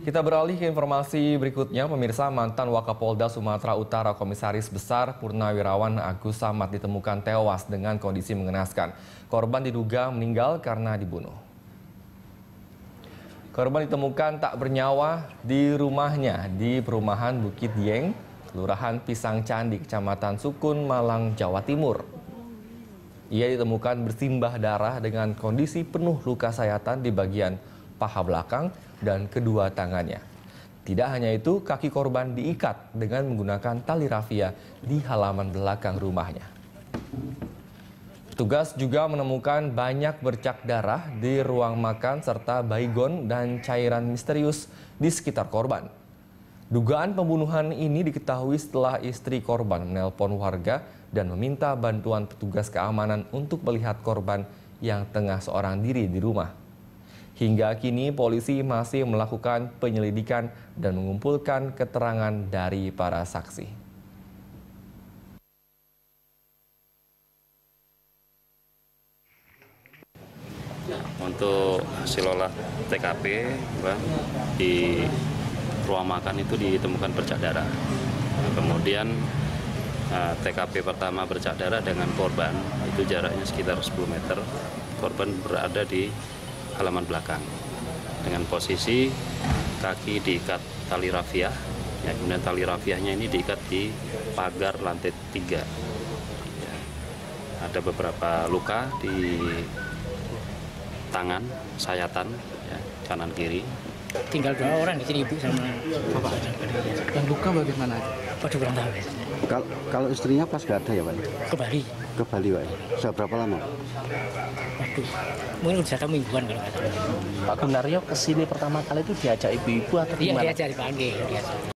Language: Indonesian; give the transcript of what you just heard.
Kita beralih ke informasi berikutnya. Pemirsa, mantan Wakapolda Sumatera Utara Komisaris Besar Purnawirawan Agus Samad ditemukan tewas dengan kondisi mengenaskan. Korban diduga meninggal karena dibunuh. Korban ditemukan tak bernyawa di rumahnya di perumahan Bukit Dieng, Kelurahan Pisang Candi, Kecamatan Sukun, Malang, Jawa Timur. Ia ditemukan bersimbah darah dengan kondisi penuh luka sayatan di bagian paha belakang dan kedua tangannya. Tidak hanya itu, kaki korban diikat dengan menggunakan tali rafia di halaman belakang rumahnya. Petugas juga menemukan banyak bercak darah di ruang makan serta baygon dan cairan misterius di sekitar korban. Dugaan pembunuhan ini diketahui setelah istri korban menelpon warga dan meminta bantuan petugas keamanan untuk melihat korban yang tengah seorang diri di rumah. Hingga kini polisi masih melakukan penyelidikan dan mengumpulkan keterangan dari para saksi. Untuk hasil olah TKP di ruang makan itu ditemukan bercak darah. Kemudian TKP pertama bercak darah dengan korban itu jaraknya sekitar 10 meter. Korban berada di halaman belakang dengan posisi kaki diikat tali rafia, ya, kemudian tali rafiahnya ini diikat di pagar lantai 3. Ya, ada beberapa luka di tangan, sayatan, ya, kanan kiri. Tinggal 2 orang di sini, ibu sama bapak. Yang luka bagaimana? Pada kurang tahu. Kalau istrinya pas nggak ada ya Pak? Ke Bali. Ke Bali Pak? Sudah berapa lama? Waduh, mungkin udah 1 mingguan kalau nggak salah. Pak Gunaryo kesini pertama kali itu diajak ibu-ibu atau Iya, gimana? diajak dipanggil.